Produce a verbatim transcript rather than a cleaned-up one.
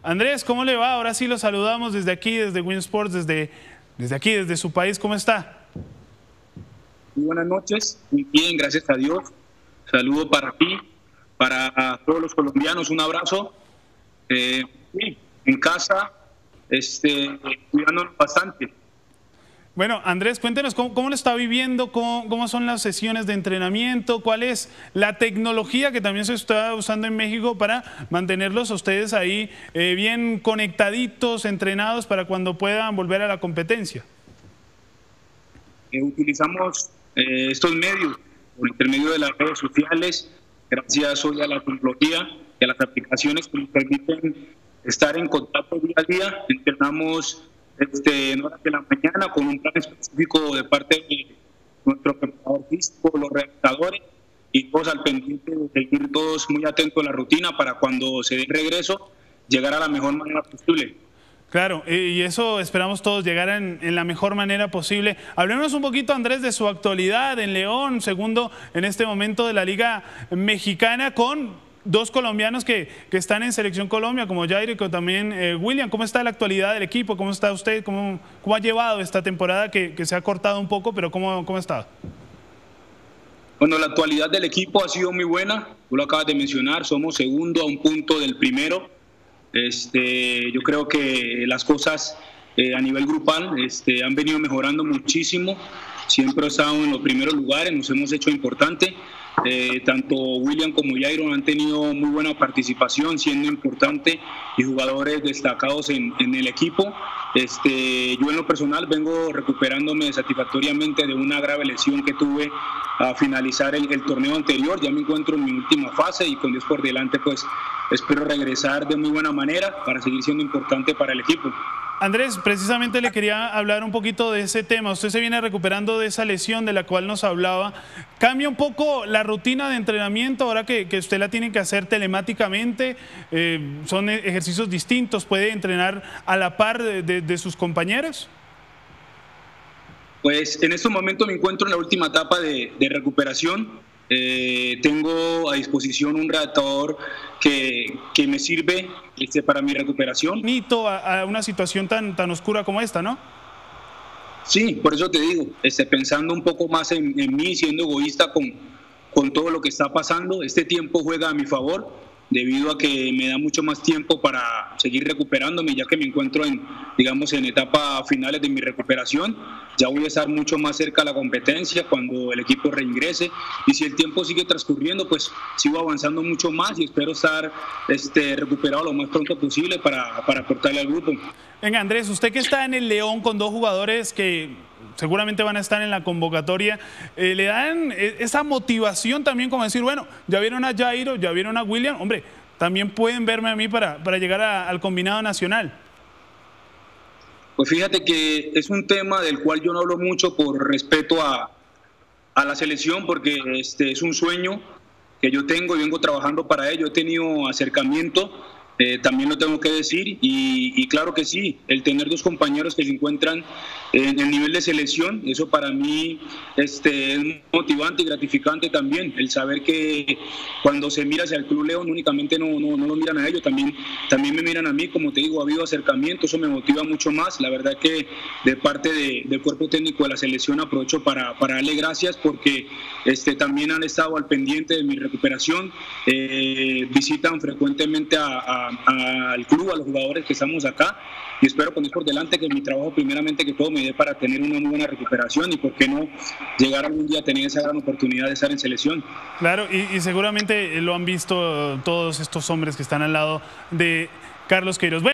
Andrés, ¿cómo le va? Ahora sí lo saludamos desde aquí, desde Win Sports, desde, desde aquí, desde su país. ¿Cómo está? Muy buenas noches, muy bien, gracias a Dios. Saludo para ti, para todos los colombianos, un abrazo. Eh, sí, en casa, este, cuidándonos bastante. Bueno, Andrés, cuéntenos cómo, cómo lo está viviendo, cómo, cómo son las sesiones de entrenamiento, cuál es la tecnología que también se está usando en México para mantenerlos a ustedes ahí eh, bien conectaditos, entrenados para cuando puedan volver a la competencia. Eh, utilizamos eh, estos medios por intermedio de las redes sociales, gracias hoy a la tecnología y a las aplicaciones que nos permiten estar en contacto día a día. Entrenamos este, en horas de la mañana con un plan específico de parte de nuestro preparador físico, los redactadores, y todos al pendiente de seguir todos muy atentos a la rutina para cuando se dé regreso llegar a la mejor manera posible. Claro, y eso esperamos todos llegar en, en la mejor manera posible. Hablemos un poquito, Andrés, de su actualidad en León, segundo en este momento de la Liga Mexicana, con dos colombianos que, que están en Selección Colombia, como Jairo y también eh, William. ¿Cómo está la actualidad del equipo? ¿Cómo está usted? ¿Cómo, cómo ha llevado esta temporada que, que se ha cortado un poco, pero cómo, cómo está? Bueno, la actualidad del equipo ha sido muy buena. Tú lo acabas de mencionar, somos segundo a un punto del primero. Este, yo creo que las cosas eh, a nivel grupal este, han venido mejorando muchísimo. Siempre he estado en los primeros lugares, nos hemos hecho importante. Eh, tanto William como Jairo han tenido muy buena participación, siendo importante y jugadores destacados en, en el equipo. Este, yo en lo personal vengo recuperándome satisfactoriamente de una grave lesión que tuve a finalizar el, el torneo anterior. Ya me encuentro en mi última fase y con Dios por delante pues espero regresar de muy buena manera para seguir siendo importante para el equipo. Andrés, precisamente le quería hablar un poquito de ese tema. Usted se viene recuperando de esa lesión de la cual nos hablaba. ¿Cambia un poco la rutina de entrenamiento ahora que, que usted la tiene que hacer telemáticamente? Eh, ¿Son ejercicios distintos? ¿Puede entrenar a la par de, de, de sus compañeros? Pues en estos momentos me encuentro en la última etapa de, de recuperación. Eh, tengo a disposición un redactador que, que me sirve este, para mi recuperación. Mito a, a una situación tan, tan oscura como esta, ¿no? Sí, por eso te digo, este, pensando un poco más en, en mí, siendo egoísta con, con todo lo que está pasando, este tiempo juega a mi favor debido a que me da mucho más tiempo para seguir recuperándome, ya que me encuentro en, digamos, en etapas finales de mi recuperación. Ya voy a estar mucho más cerca de la competencia cuando el equipo reingrese, y si el tiempo sigue transcurriendo, pues sigo avanzando mucho más y espero estar este, recuperado lo más pronto posible para, para aportarle al grupo. Venga, Andrés, usted que está en el León con dos jugadores que seguramente van a estar en la convocatoria, eh, ¿le dan esa motivación también como decir, bueno, ya vieron a Jairo, ya vieron a William, hombre, también pueden verme a mí para, para llegar a, al combinado nacional? Pues fíjate que es un tema del cual yo no hablo mucho por respeto a, a la selección, porque este es un sueño que yo tengo y vengo trabajando para ello. He tenido acercamiento, eh, también lo tengo que decir, y, y claro que sí, el tener dos compañeros que se encuentran en el nivel de selección, eso para mí este, es motivante y gratificante también, el saber que cuando se mira hacia el Club León únicamente no, no, no lo miran a ellos, también, también me miran a mí. Como te digo, ha habido acercamiento, eso me motiva mucho más. La verdad que de parte de, del cuerpo técnico de la selección aprovecho para, para darle gracias, porque este, también han estado al pendiente de mi recuperación, eh, visitan frecuentemente a, a, a, al club, a los jugadores que estamos acá, y espero con Dios por delante que mi trabajo primeramente que todo me dé para tener una muy buena recuperación y por qué no llegar algún día a tener esa gran oportunidad de estar en selección. Claro, y, y seguramente lo han visto todos estos hombres que están al lado de Carlos Queiroz. Bueno,